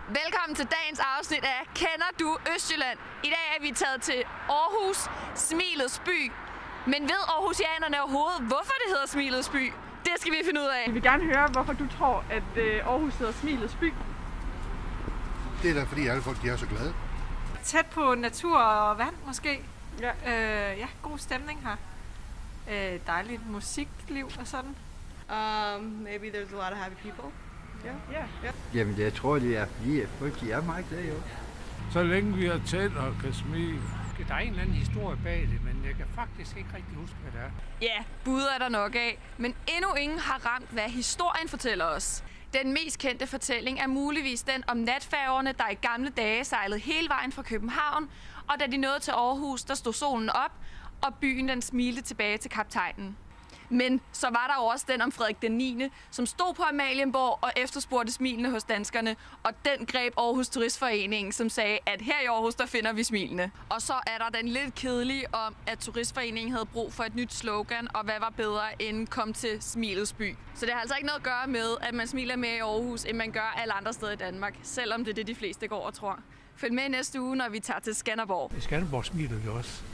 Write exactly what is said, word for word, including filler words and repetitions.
Velkommen til dagens afsnit af Kender du Østjylland? I dag er vi taget til Aarhus, Smilets by. Men ved aarhusianerne overhovedet, hvorfor det hedder Smilets by? Det skal vi finde ud af. Jeg vil gerne høre, hvorfor du tror, at Aarhus hedder Smilets by. Det er da fordi alle folk de er så glade. Tæt på natur og vand måske. Ja. Øh, ja, god stemning her. Øh, dejligt musikliv og sådan. Um, maybe there's a lot of happy people. Ja, ja. ja. Jamen, jeg tror, det er fordi, at folk de er meget glade jo. Så længe vi har tændt og kan smile. Der er en eller anden historie bag det, men jeg kan faktisk ikke rigtig huske, hvad det er. Ja, bud er der nok af. Men endnu ingen har ramt, hvad historien fortæller os. Den mest kendte fortælling er muligvis den om natfærgerne, der i gamle dage sejlede hele vejen fra København, og da de nåede til Aarhus, der stod solen op, og byen den smilte tilbage til kaptajnen. Men så var der jo også den om Frederik den niende, som stod på Amalienborg og efterspurgte smilene hos danskerne, og den greb Aarhus Turistforeningen, som sagde, at her i Aarhus, der finder vi smilene. Og så er der den lidt kedelige om, at Turistforeningen havde brug for et nyt slogan, og hvad var bedre end kom til Smilets by. Så det har altså ikke noget at gøre med, at man smiler mere i Aarhus, end man gør alle andre steder i Danmark, selvom det er det, de fleste går og tror. Følg med næste uge, når vi tager til Skanderborg. I Skanderborg smiler vi også.